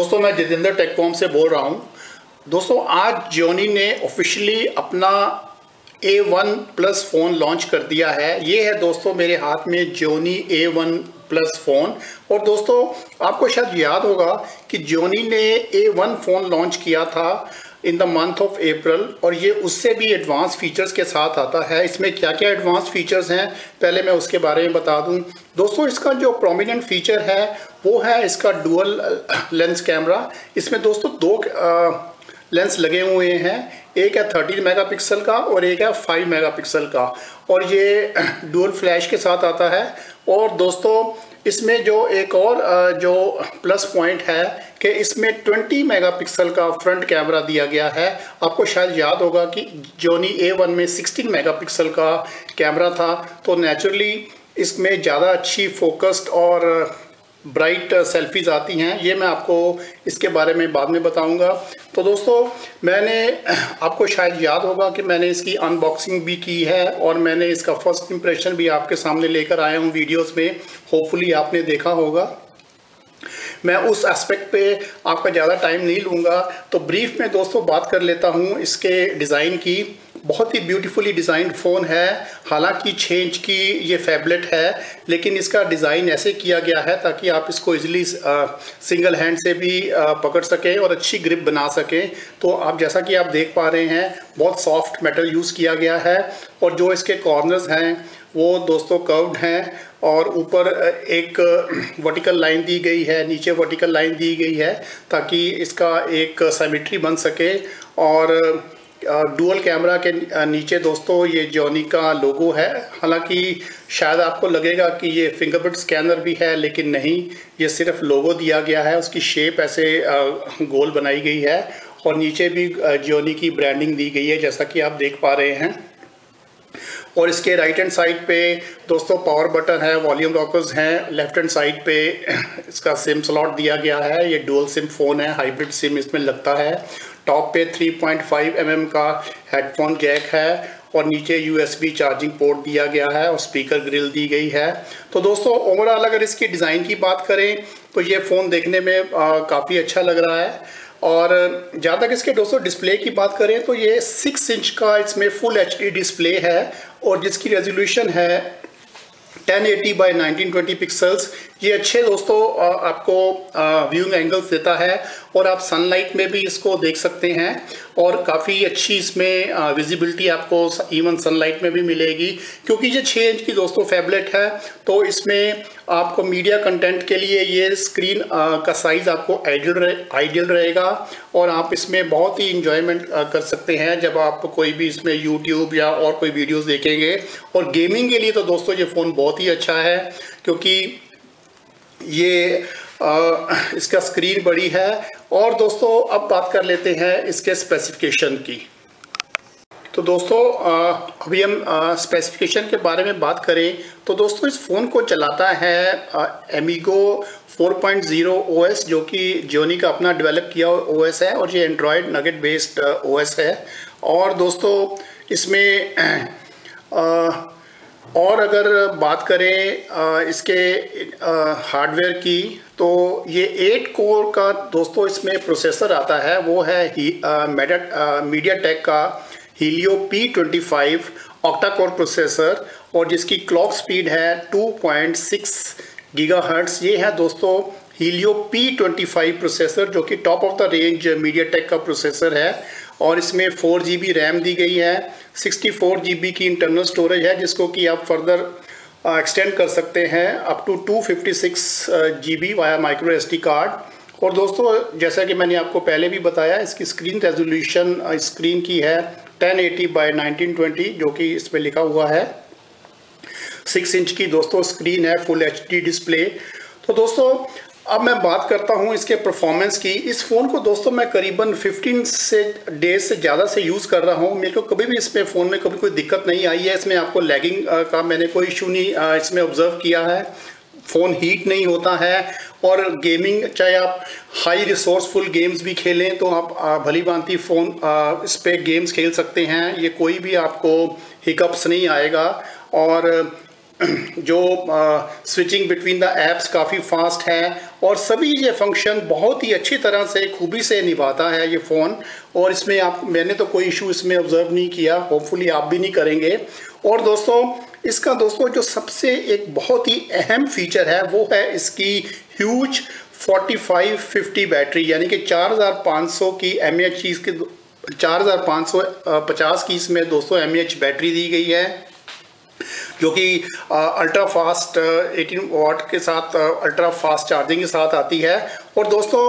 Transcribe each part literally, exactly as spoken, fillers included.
दोस्तों मैं जितेंद्र टेककॉम से बोल रहा हूं। दोस्तों आज जियोनी ने ऑफिशियली अपना A one plus phone launch कर दिया है। ये है दोस्तों मेरे हाथ में Gionee A one plus phone. और दोस्तों आपको शायद याद होगा कि जियोनी ने ए वन फ़ोन लॉन्च किया था in the month of April, और ये उससे भी एडवांस फीचर्स के साथ आता है। इसमें क्या क्या एडवांस फीचर्स हैं पहले मैं उसके बारे में बता दूं। दोस्तों इसका जो प्रोमिनेंट फीचर है वो है इसका डुअल लेंस कैमरा। इसमें दोस्तों दो लेंस लगे हुए हैं, एक है थर्टीन मेगापिक्सल का और एक है फाइव मेगापिक्सल का, और ये डुअल फ्लैश के साथ आता है। और दोस्तों इसमें जो एक और जो प्लस पॉइंट है कि इसमें ट्वेंटी मेगापिक्सल का फ्रंट कैमरा दिया गया है। आपको शायद याद होगा कि जियोनी ए वन में सिक्सटीन मेगापिक्सल का कैमरा था, तो नेचुरली इसमें ज़्यादा अच्छी फोकस्ड और ब्राइट सेल्फीज़ आती हैं। ये मैं आपको इसके बारे में बाद में बताऊंगा। तो दोस्तों मैंने आपको शायद याद होगा कि मैंने इसकी अनबॉक्सिंग भी की है और मैंने इसका फर्स्ट इंप्रेशन भी आपके सामने लेकर आया हूँ वीडियोस में। होपफुली आपने देखा होगा। मैं उस एस्पेक्ट पे आपका ज़्यादा टाइम नहीं लूँगा, तो ब्रीफ में दोस्तों बात कर लेता हूँ इसके डिज़ाइन की। बहुत ही ब्यूटीफुली डिज़ाइंड फ़ोन है। हालांकि छः इंच की ये फैबलेट है, लेकिन इसका डिज़ाइन ऐसे किया गया है ताकि आप इसको इजीली सिंगल हैंड से भी आ, पकड़ सकें और अच्छी ग्रिप बना सकें। तो आप जैसा कि आप देख पा रहे हैं बहुत सॉफ्ट मेटल यूज़ किया गया है, और जो इसके कॉर्नर्स हैं वो दोस्तों कर्व्ड हैं, और ऊपर एक वर्टिकल लाइन दी गई है, नीचे वर्टिकल लाइन दी गई है ताकि इसका एक सिमेट्री बन सके। और डुअल कैमरा के नीचे दोस्तों ये जियोनी का लोगो है। हालांकि शायद आपको लगेगा कि ये फिंगरप्रिंट स्कैनर भी है, लेकिन नहीं, ये सिर्फ लोगो दिया गया है। उसकी शेप ऐसे गोल बनाई गई है, और नीचे भी जियोनी की ब्रांडिंग दी गई है जैसा कि आप देख पा रहे हैं। और इसके राइट हैंड साइड पे दोस्तों पावर बटन है, वॉल्यूम रॉकर्स हैं। लेफ्ट हैंड साइड पे इसका सिम स्लॉट दिया गया है। ये डुअल सिम फ़ोन है, हाइब्रिड सिम इसमें लगता है। टॉप पे three point five M M का हेडफोन जैक है, और नीचे U S B charging port दिया गया है, और स्पीकर ग्रिल दी गई है। तो दोस्तों ओवरऑल अगर इसकी डिज़ाइन की बात करें तो ये फ़ोन देखने में काफ़ी अच्छा लग रहा है। और जहाँ तक इसके दोस्तों डिस्प्ले की बात करें तो ये सिक्स इंच का इसमें फुल एच डी डिस्प्ले है, और जिसकी रेजोल्यूशन है ten eighty by nineteen twenty pixels. ये अच्छे दोस्तों आपको व्यूइंग एंगल्स देता है, और आप सनलाइट में भी इसको देख सकते हैं, और काफ़ी अच्छी इसमें विजिबिलिटी आपको इवन सनलाइट में भी मिलेगी। क्योंकि ये छः इंच की दोस्तों फैबलेट है, तो इसमें आपको मीडिया कंटेंट के लिए ये स्क्रीन का साइज़ आपको आइडियल रहे आइडियल रहेगा, और आप इसमें बहुत ही इंजॉयमेंट कर सकते हैं जब आप कोई भी इसमें यूट्यूब या और कोई वीडियोस देखेंगे। और गेमिंग के लिए तो दोस्तों ये फ़ोन बहुत ही अच्छा है, क्योंकि ये आ, इसका स्क्रीन बड़ी है। और दोस्तों अब बात कर लेते हैं इसके स्पेसिफिकेशन की। तो दोस्तों अभी हम स्पेसिफिकेशन के बारे में बात करें तो दोस्तों इस फ़ोन को चलाता है Amigo four point zero O S, जो कि जियोनी का अपना डेवलप किया ओ एस है, और ये Android Nougat based O S है। और दोस्तों इसमें आ, और अगर बात करें इसके हार्डवेयर की तो ये एट कोर का दोस्तों इसमें प्रोसेसर आता है। वो है मीडियाटेक का Helio P twenty five octa core processor, और जिसकी क्लॉक स्पीड है टू पॉइंट सिक्स गीगाहर्ट्ज़। ये है दोस्तों Helio P twenty five processor, जो कि top of the range MediaTek का प्रोसेसर है। और इसमें फोर जी बी रैम दी गई है, सिक्सटी फोर जी बी की इंटरनल स्टोरेज है, जिसको कि आप फर्दर एक्सटेंड कर सकते हैं up to two fifty six G B via micro S D card. और दोस्तों जैसा कि मैंने आपको पहले भी बताया, इसकी स्क्रीन रेजोल्यूशन स्क्रीन की है ten eighty by nineteen twenty, जो कि इसमें लिखा हुआ है। सिक्स इंच की दोस्तों स्क्रीन है, फुल एच डी डिस्प्ले। तो दोस्तों अब मैं बात करता हूं इसके परफॉर्मेंस की। इस फ़ोन को दोस्तों मैं करीबन फिफ्टीन से डेज से ज़्यादा से यूज़ कर रहा हूं। मेरे को कभी भी इसमें फ़ोन में कभी कोई दिक्कत नहीं आई है। इसमें आपको लैगिंग का मैंने कोई इशू नहीं इसमें ऑब्ज़र्व किया है। फ़ोन हीट नहीं होता है, और गेमिंग चाहे आप हाई रिसोर्सफुल गेम्स भी खेलें तो आप भली भांति फ़ोन इस पर गेम्स खेल सकते हैं। ये कोई भी आपको हिकअप्स नहीं आएगा। और जो स्विचिंग बिटवीन द ऐप्स काफ़ी फास्ट है और सभी ये फंक्शन बहुत ही अच्छी तरह से खूबी से निभाता है ये फ़ोन। और इसमें आप मैंने तो कोई इशू इसमें ऑब्ज़र्व नहीं किया, होपफुली आप भी नहीं करेंगे। और दोस्तों इसका दोस्तों जो सबसे एक बहुत ही अहम फीचर है वो है इसकी huge forty five fifty battery, यानी कि चार हज़ार पाँच सौ की एम ए एच की इसकी चार हज़ार पाँच सौ पचास की इसमें दोस्तों एम ए एच बैटरी दी गई है, जो कि अल्ट्रा फास्ट एटीन वाट के साथ अल्ट्रा फास्ट चार्जिंग के साथ आती है। और दोस्तों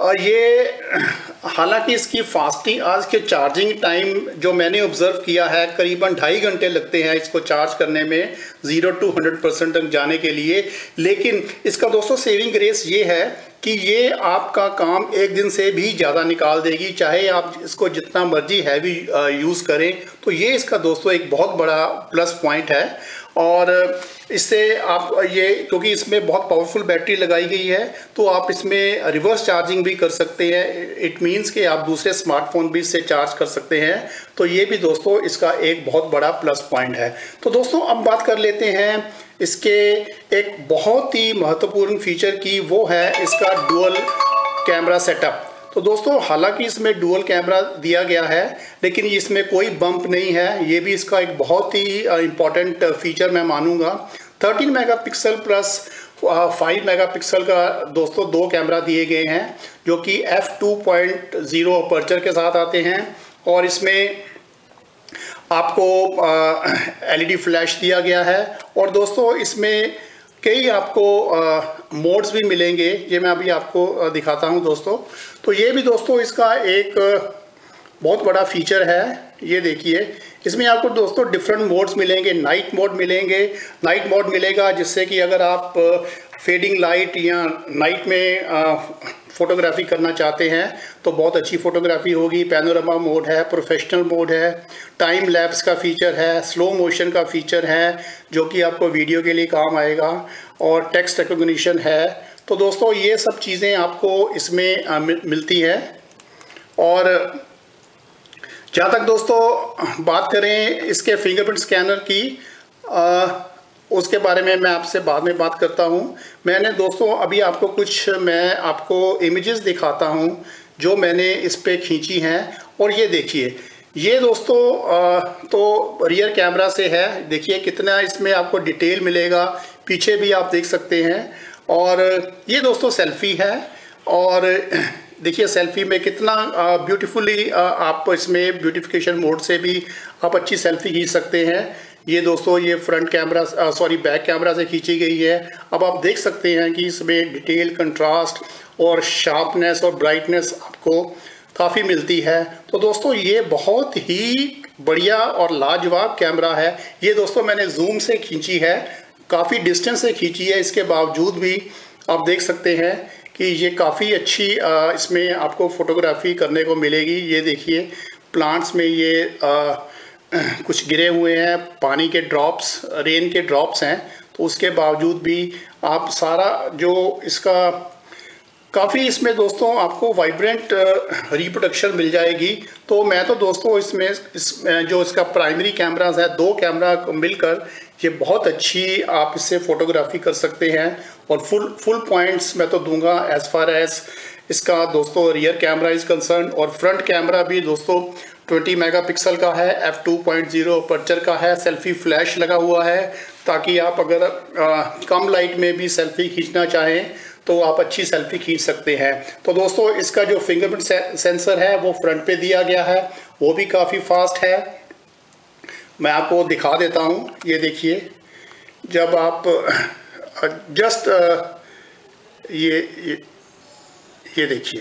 ये हालांकि इसकी फास्टिंग आज के चार्जिंग टाइम जो मैंने ऑब्ज़र्व किया है करीबन ढाई घंटे लगते हैं इसको चार्ज करने में ज़ीरो टू हंड्रेड परसेंट तक जाने के लिए। लेकिन इसका दोस्तों सेविंग ग्रेस ये है कि ये आपका काम एक दिन से भी ज़्यादा निकाल देगी, चाहे आप इसको जितना मर्जी हैवी यूज़ करें। तो ये इसका दोस्तों एक बहुत बड़ा प्लस पॉइंट है। और इससे आप ये क्योंकि इसमें बहुत पावरफुल बैटरी लगाई गई है तो आप इसमें रिवर्स चार्जिंग भी कर सकते हैं। इट मीन्स कि आप दूसरे स्मार्टफोन भी इससे चार्ज कर सकते हैं। तो ये भी दोस्तों इसका एक बहुत बड़ा प्लस पॉइंट है। तो दोस्तों अब बात कर लेते हैं इसके एक बहुत ही महत्वपूर्ण फीचर की, वो है इसका डुअल कैमरा सेटअप। तो दोस्तों हालांकि इसमें डुअल कैमरा दिया गया है लेकिन इसमें कोई बम्प नहीं है, ये भी इसका एक बहुत ही इम्पॉर्टेंट फीचर मैं मानूंगा। Thirteen megapixel plus five megapixel का दोस्तों दो कैमरा दिए गए हैं जो कि F two point zero aperture के साथ आते हैं। और इसमें आपको एलईडी फ्लैश दिया गया है। और दोस्तों इसमें कई आपको मोड्स भी मिलेंगे, ये मैं अभी आपको दिखाता हूं दोस्तों। तो ये भी दोस्तों इसका एक बहुत बड़ा फीचर है। ये देखिए इसमें आपको दोस्तों डिफरेंट मोड्स मिलेंगे। नाइट मोड मिलेंगे नाइट मोड मिलेगा जिससे कि अगर आप फेडिंग लाइट या नाइट में फ़ोटोग्राफी करना चाहते हैं तो बहुत अच्छी फ़ोटोग्राफी होगी। पैनोरामा मोड है, प्रोफेशनल मोड है, टाइम लैप्स का फीचर है, स्लो मोशन का फीचर है जो कि आपको वीडियो के लिए काम आएगा, और टेक्स्ट रिकॉग्निशन है। तो दोस्तों ये सब चीज़ें आपको इसमें आ, मिलती है। और जहाँ तक दोस्तों बात करें इसके फिंगरप्रिंट स्कैनर की, आ, उसके बारे में मैं आपसे बाद में बात करता हूँ। मैंने दोस्तों अभी आपको कुछ मैं आपको इमेजेस दिखाता हूँ जो मैंने इस पे खींची हैं। और ये देखिए ये दोस्तों आ, तो रियर कैमरा से है, देखिए कितना इसमें आपको डिटेल मिलेगा, पीछे भी आप देख सकते हैं। और ये दोस्तों सेल्फी है और देखिए सेल्फी में कितना ब्यूटीफुली आप इसमें ब्यूटिफिकेशन मोड से भी आप अच्छी सेल्फी खींच सकते हैं। ये दोस्तों ये front camera sorry back camera से खींची गई है। अब आप देख सकते हैं कि इसमें डिटेल, कंट्रास्ट और शार्पनेस और ब्राइटनेस आपको काफ़ी मिलती है। तो दोस्तों ये बहुत ही बढ़िया और लाजवाब कैमरा है। ये दोस्तों मैंने जूम से खींची है, काफ़ी डिस्टेंस से खींची है, इसके बावजूद भी आप देख सकते हैं कि ये काफ़ी अच्छी इसमें आपको फ़ोटोग्राफी करने को मिलेगी। ये देखिए प्लांट्स में ये आ, कुछ गिरे हुए हैं, पानी के ड्रॉप्स, रेन के ड्रॉप्स हैं, तो उसके बावजूद भी आप सारा जो इसका काफ़ी इसमें दोस्तों आपको वाइब्रेंट रिप्रोडक्शन मिल जाएगी। तो मैं तो दोस्तों इसमें इस जो इसका प्राइमरी कैमराज है, दो कैमरा मिलकर ये बहुत अच्छी आप इससे फ़ोटोग्राफी कर सकते हैं। और फुल फुल पॉइंट्स मैं तो दूंगा एज़ फार एज़ इसका दोस्तों रियर कैमरा इज़ कंसर्न। और फ्रंट कैमरा भी दोस्तों ट्वेंटी मेगापिक्सल का है, F two point zero aperture का है, सेल्फी फ्लैश लगा हुआ है ताकि आप अगर आ, कम लाइट में भी सेल्फी खींचना चाहें तो आप अच्छी सेल्फी खींच सकते हैं। तो दोस्तों इसका जो फिंगरप्रिंट से, सेंसर है वो फ्रंट पे दिया गया है, वो भी काफ़ी फास्ट है। मैं आपको दिखा देता हूँ, ये देखिए जब आप जस्ट ये ये, ये देखिए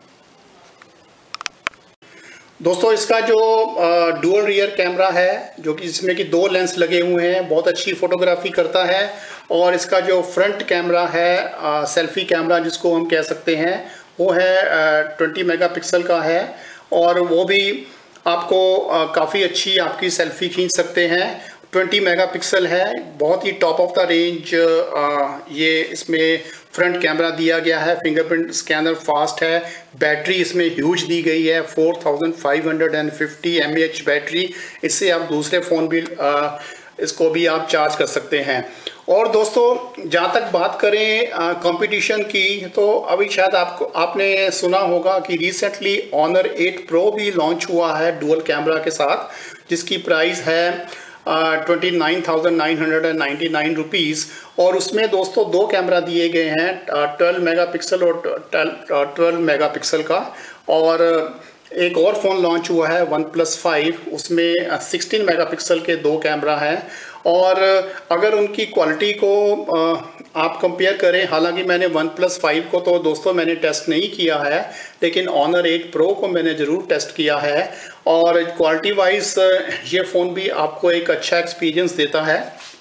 दोस्तों इसका जो डुअल रियर कैमरा है जो कि इसमें कि दो लेंस लगे हुए हैं, बहुत अच्छी फ़ोटोग्राफी करता है। और इसका जो फ्रंट कैमरा है आ, सेल्फी कैमरा जिसको हम कह सकते हैं, वो है ट्वेंटी मेगापिक्सल का है और वो भी आपको काफ़ी अच्छी आपकी सेल्फी खींच सकते हैं। ट्वेंटी मेगापिक्सल है, बहुत ही टॉप ऑफ द रेंज ये इसमें फ्रंट कैमरा दिया गया है। फिंगरप्रिंट स्कैनर फास्ट है, बैटरी इसमें ह्यूज दी गई है, four thousand five hundred fifty M A H battery. इससे आप दूसरे फ़ोन भी आ, इसको भी आप चार्ज कर सकते हैं। और दोस्तों जहाँ तक बात करें कंपटीशन की, तो अभी शायद आपको आपने सुना होगा कि रिसेंटली ऑनर एट प्रो भी लॉन्च हुआ है डुअल कैमरा के साथ, जिसकी प्राइस है twenty nine thousand nine hundred and ninety nine rupees. और उसमें दोस्तों दो कैमरा दिए गए हैं, ट्वेल्व मेगापिक्सल और ट्वेल्व मेगापिक्सल का। और एक और फ़ोन लॉन्च हुआ है वन प्लस फाइव, उसमें सिक्सटीन मेगापिक्सल के दो कैमरा हैं। और अगर उनकी क्वालिटी को आप कंपेयर करें, हालांकि मैंने वन प्लस फाइव को तो दोस्तों मैंने टेस्ट नहीं किया है, लेकिन ऑनर एट प्रो को मैंने ज़रूर टेस्ट किया है। और क्वालिटी वाइज ये फ़ोन भी आपको एक अच्छा एक्सपीरियंस देता है।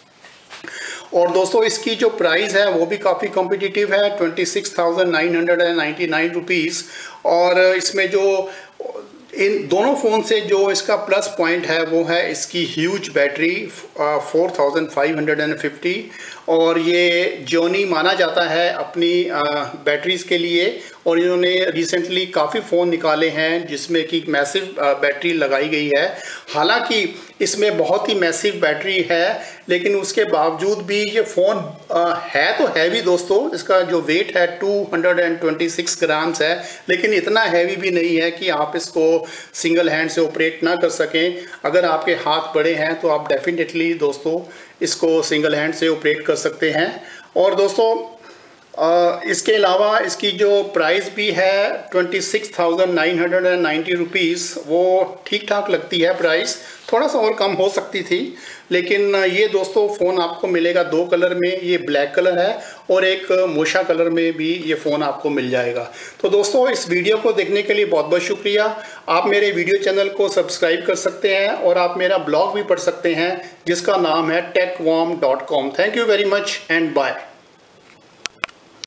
और दोस्तों इसकी जो प्राइस है वो भी काफ़ी कॉम्पिटिटिव है, twenty six thousand nine hundred and ninety nine rupees. और इसमें जो इन दोनों फ़ोन से जो इसका प्लस पॉइंट है वो है इसकी huge battery, four thousand five hundred and fifty. और ये जियोनी माना जाता है अपनी बैटरीज़ के लिए। और इन्होंने रिसेंटली काफ़ी फ़ोन निकाले हैं जिसमें कि मैसिव बैटरी लगाई गई है। हालांकि इसमें बहुत ही मैसिव बैटरी है, लेकिन उसके बावजूद भी ये फ़ोन है तो हैवी दोस्तों। इसका जो वेट है two hundred twenty six grams है, लेकिन इतना हैवी भी नहीं है कि आप इसको सिंगल हैंड से ऑपरेट ना कर सकें। अगर आपके हाथ बड़े हैं तो आप डेफिनेटली दोस्तों इसको सिंगल हैंड से ऑपरेट कर सकते हैं। और दोस्तों Uh, इसके अलावा इसकी जो प्राइस भी है twenty six thousand nine hundred and ninety rupees, वो ठीक ठाक लगती है प्राइस, थोड़ा सा और कम हो सकती थी। लेकिन ये दोस्तों फ़ोन आपको मिलेगा दो कलर में, ये ब्लैक कलर है और एक मोशा कलर में भी ये फ़ोन आपको मिल जाएगा। तो दोस्तों इस वीडियो को देखने के लिए बहुत बहुत शुक्रिया। आप मेरे वीडियो चैनल को सब्सक्राइब कर सकते हैं और आप मेरा ब्लॉग भी पढ़ सकते हैं जिसका नाम है tech worm dot com. Thank you very much and bye.